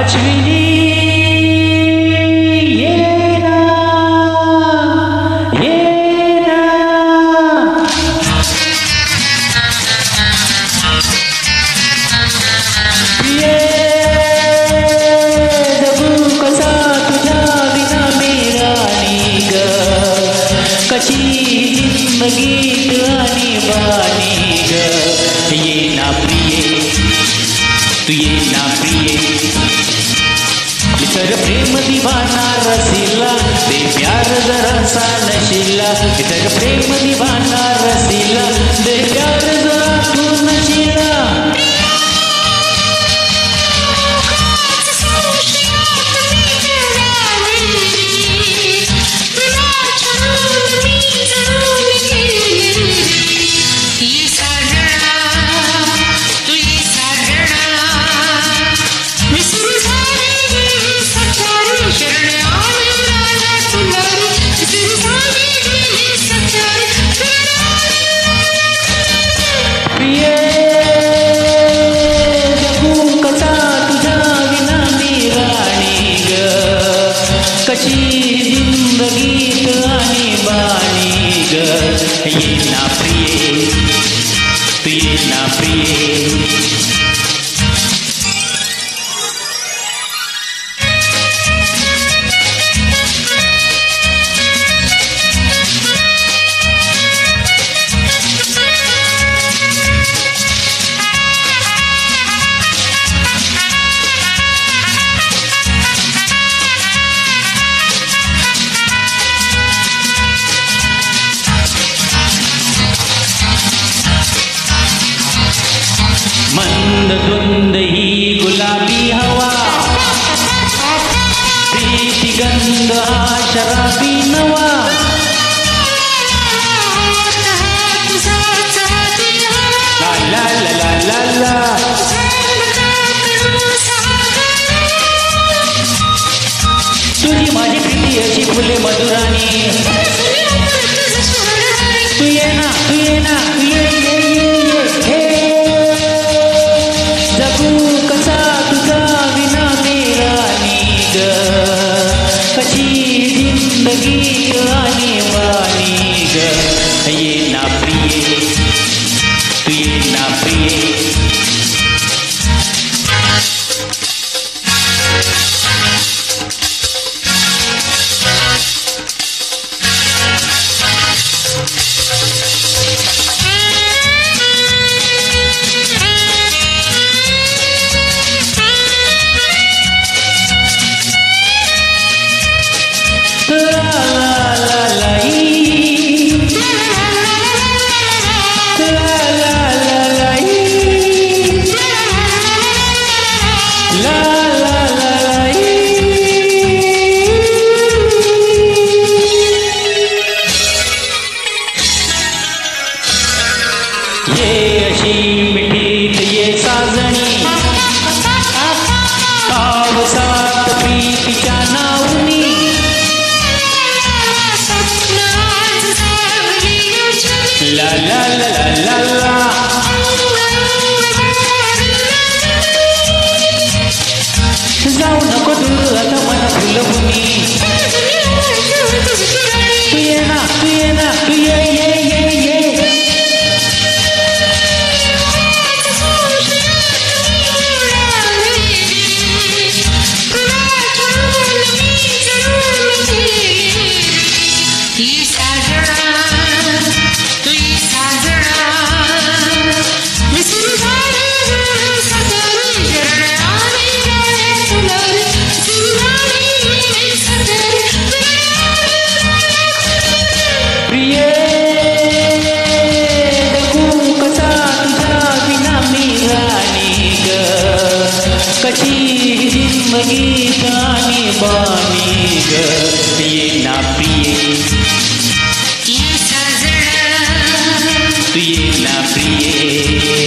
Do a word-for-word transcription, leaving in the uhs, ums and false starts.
अश्विनी ये ना ये ना प्रिये जगू कसा तुझ्या विना मेरा ग कशी जिंदगीत आणि बानी ग ये ना प्रिये तू ये ना प्रिये इतर प्रेम दिवाना रसिला दे प्यार जरा सा नशिला इतर प्रेम दिवाना रसिला दे प्यार जरा तू नशिला कशी जिंदगीत आणि बाणी ग ये ना प्रिये तू ये ना प्रिये मंद धुंद ही गुलाबी हवा प्रीती गंध हा शराबी नवा ला ला ला ला ला ला तुझी माझी प्रीती अशी फुले मधुराणी तू ये ना तू ये ना तू ये कशी जिंदगी आणि बाणी ग ये ना प्रिये तू ये ना प्रिये ये अशी मिठीत ये साजणी पावसात प्रीतीच्या नावनी ला ला ला ला ला ला जाऊ नको दूर आता मला फुलवणी तू ये ना तू ये ना तू ये ये ये ये कशी जिंदगी आणि बाणी ग ये ना प्रिये तू ये ना प्रिये